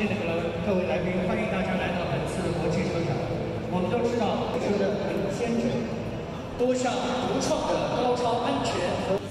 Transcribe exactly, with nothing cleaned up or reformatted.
亲爱的各位来宾，欢迎大家来到本次的国际车展。我们都知道，车的领先者多项独创的高超安全和。